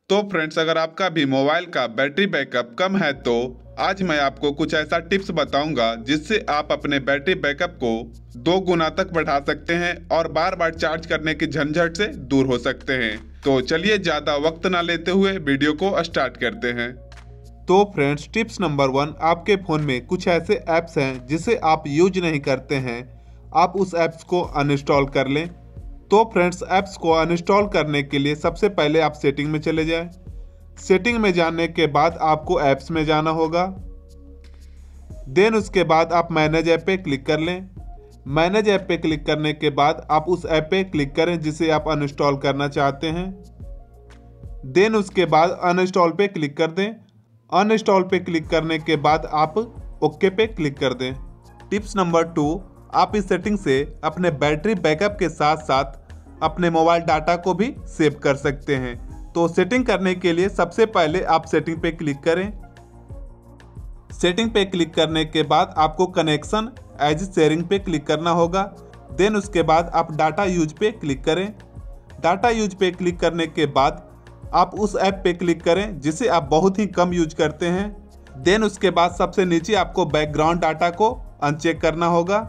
तो फ्रेंड्स, अगर आपका भी मोबाइल का बैटरी बैकअप कम है तो आज मैं आपको कुछ ऐसा टिप्स बताऊंगा जिससे आप अपने बैटरी बैकअप को 2 गुना तक बढ़ा सकते हैं और बार बार चार्ज करने की झंझट से दूर हो सकते हैं। तो चलिए ज्यादा वक्त ना लेते हुए वीडियो को स्टार्ट करते हैं। तो फ्रेंड्स, टिप्स नंबर 1, आपके फ़ोन में कुछ ऐसे ऐप्स हैं जिसे आप यूज नहीं करते हैं, आप उस ऐप्स को अनइंस्टॉल कर लें। तो फ्रेंड्स, ऐप्स को अनइंस्टॉल करने के लिए सबसे पहले आप सेटिंग में चले जाएं। सेटिंग में जाने के बाद आपको ऐप्स में जाना होगा। देन उसके बाद आप मैनेज ऐप पे क्लिक कर लें। मैनेज ऐप पे क्लिक करने के बाद आप उस ऐप पे क्लिक करें जिसे आप अनइंस्टॉल करना चाहते हैं। देन उसके बाद अनइंस्टॉल पे क्लिक कर दें। अनइंस्टॉल पे क्लिक करने के बाद आप ओके पे क्लिक कर दें। टिप्स नंबर 2, आप इस सेटिंग से अपने बैटरी बैकअप के साथ साथ अपने मोबाइल डाटा को भी सेव कर सकते हैं। तो सेटिंग करने के लिए सबसे पहले आप सेटिंग पे क्लिक करें। सेटिंग पे क्लिक करने के बाद आपको कनेक्शन एज शेयरिंग पे क्लिक करना होगा। देन उसके बाद आप डाटा यूज पे क्लिक करें। डाटा यूज पे क्लिक करने के बाद आप उस ऐप पे क्लिक करें जिसे आप बहुत ही कम यूज करते हैं। देन उसके बाद सबसे नीचे आपको बैकग्राउंड डाटा को अनचेक करना होगा।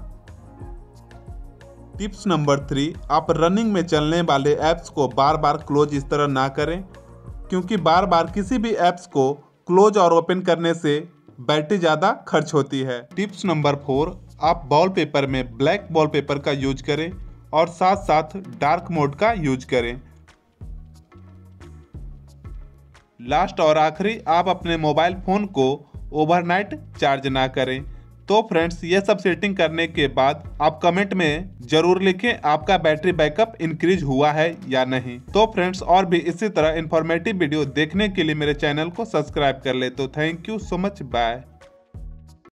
टिप्स नंबर 3, आप रनिंग में चलने वाले ऐप्स को बार बार क्लोज इस तरह ना करें, क्योंकि बार बार किसी भी ऐप्स को क्लोज और ओपन करने से बैटरी ज़्यादा खर्च होती है। टिप्स नंबर 4, आप वॉलपेपर में ब्लैक वॉलपेपर का यूज करें और साथ साथ डार्क मोड का यूज करें। लास्ट और आखिरी, आप अपने मोबाइल फ़ोन को ओवरनाइट चार्ज ना करें। तो फ्रेंड्स, ये सब सेटिंग करने के बाद आप कमेंट में ज़रूर लिखें आपका बैटरी बैकअप इंक्रीज हुआ है या नहीं। तो फ्रेंड्स, और भी इसी तरह इन्फॉर्मेटिव वीडियो देखने के लिए मेरे चैनल को सब्सक्राइब कर ले। तो thank you so much, bye.